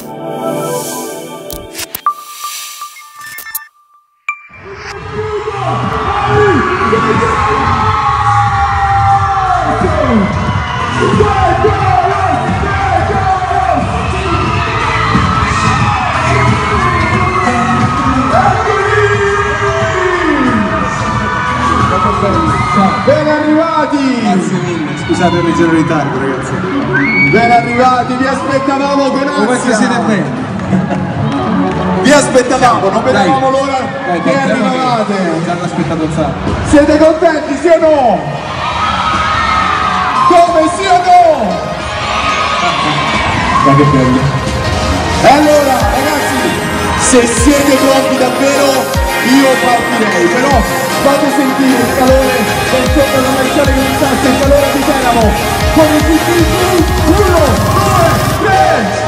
Ben arrivati! Grazie mille, scusate il leggero ritardo ragazzi. Ben arrivati, vi aspettavamo con ansia! Come siete bene? Vi aspettavamo, non vedevamo l'ora che arrivavate! Ci hanno aspettato un sacco. Siete contenti, sì o no? Come sì o no? Ma che bello. E allora ragazzi, se siete pronti davvero io partirei, però fate sentire il calore del sopra la marciale che iniziasse, il calore di Teramo, con i tutti, 1, 2, 3!